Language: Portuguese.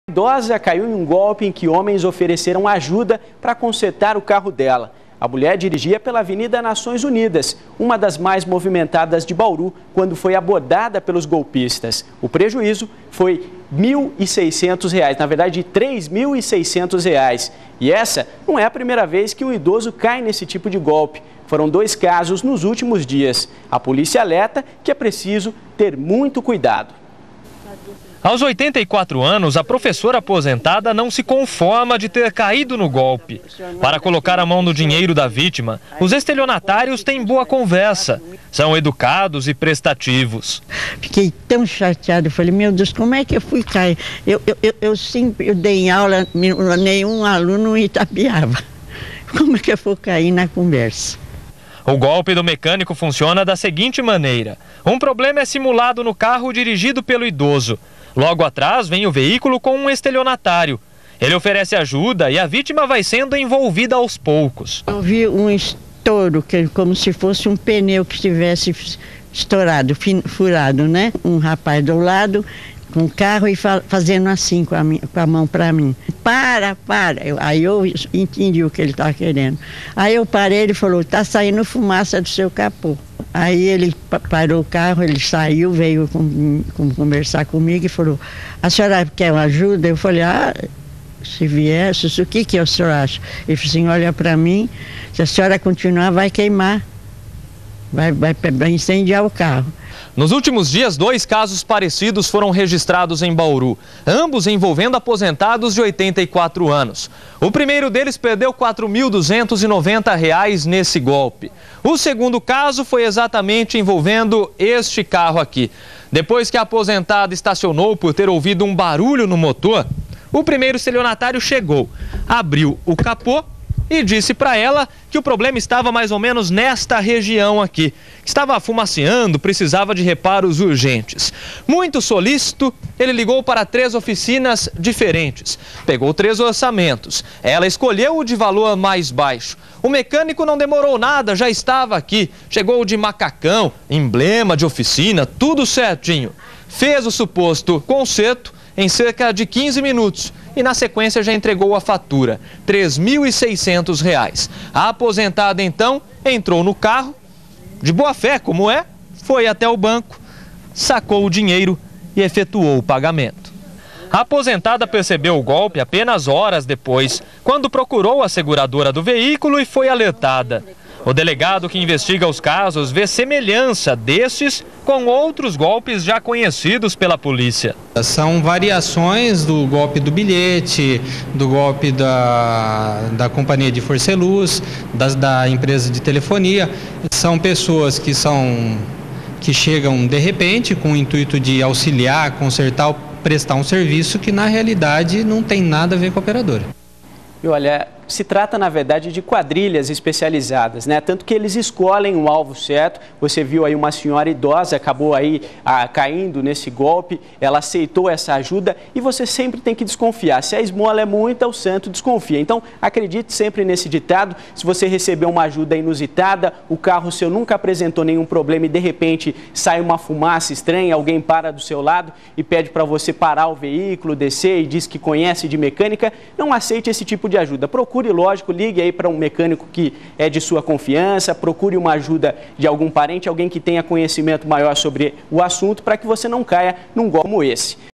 A idosa caiu em um golpe em que homens ofereceram ajuda para consertar o carro dela. A mulher dirigia pela Avenida Nações Unidas, uma das mais movimentadas de Bauru, quando foi abordada pelos golpistas. O prejuízo foi R$ 1.600, na verdade R$ 3.600. E essa não é a primeira vez que um idoso cai nesse tipo de golpe. Foram 2 casos nos últimos dias. A polícia alerta que é preciso ter muito cuidado. Aos 84 anos, a professora aposentada não se conforma de ter caído no golpe. Para colocar a mão no dinheiro da vítima, os estelionatários têm boa conversa. São educados e prestativos. Fiquei tão chateada, falei, meu Deus, como é que eu fui cair? Eu dei aula, nenhum aluno itapeava. Como é que eu vou cair na conversa? O golpe do mecânico funciona da seguinte maneira. Um problema é simulado no carro dirigido pelo idoso. Logo atrás vem o veículo com um estelionatário. Ele oferece ajuda e a vítima vai sendo envolvida aos poucos. Eu vi um estouro, como se fosse um pneu que estivesse estourado, furado, né? Um rapaz do lado com o carro e fazendo assim com a mão para mim. Para. Aí eu entendi o que ele estava querendo. Aí eu parei, ele falou, tá saindo fumaça do seu capô. Aí ele parou o carro, ele saiu, veio conversar comigo e falou, a senhora quer uma ajuda? Eu falei, se viesse, o que o senhor acha? Ele falou assim, olha para mim, se a senhora continuar vai queimar, vai incendiar o carro. Nos últimos dias, 2 casos parecidos foram registrados em Bauru, ambos envolvendo aposentados de 84 anos. O primeiro deles perdeu R$ 4.290 nesse golpe. O segundo caso foi exatamente envolvendo este carro aqui. Depois que a aposentada estacionou por ter ouvido um barulho no motor, o primeiro estelionatário chegou, abriu o capô e disse para ela que o problema estava mais ou menos nesta região aqui. Estava fumaceando, precisava de reparos urgentes. Muito solícito, ele ligou para 3 oficinas diferentes. Pegou 3 orçamentos. Ela escolheu o de valor mais baixo. O mecânico não demorou nada, já estava aqui. Chegou de macacão, emblema de oficina, tudo certinho. Fez o suposto conserto em cerca de 15 minutos. E na sequência já entregou a fatura, R$ 3.600. A aposentada então entrou no carro, de boa fé como é, foi até o banco, sacou o dinheiro e efetuou o pagamento. A aposentada percebeu o golpe apenas horas depois, quando procurou a seguradora do veículo e foi alertada. O delegado que investiga os casos vê semelhança destes com outros golpes já conhecidos pela polícia. São variações do golpe do bilhete, do golpe da companhia de força e luz, da empresa de telefonia. São pessoas que chegam de repente com o intuito de auxiliar, consertar ou prestar um serviço que na realidade não tem nada a ver com a operadora. E olha, se trata, na verdade, de quadrilhas especializadas, né? Tanto que eles escolhem o alvo certo. Você viu aí uma senhora idosa, acabou aí caindo nesse golpe, ela aceitou essa ajuda e você sempre tem que desconfiar. Se a esmola é muita, o santo desconfia. Então, acredite sempre nesse ditado. Se você recebeu uma ajuda inusitada, o carro seu nunca apresentou nenhum problema e, de repente, sai uma fumaça estranha, alguém para do seu lado e pede para você parar o veículo, descer e diz que conhece de mecânica, não aceite esse tipo de ajuda. Procure, lógico, ligue aí para um mecânico que é de sua confiança, procure uma ajuda de algum parente, alguém que tenha conhecimento maior sobre o assunto, para que você não caia num golpe como esse.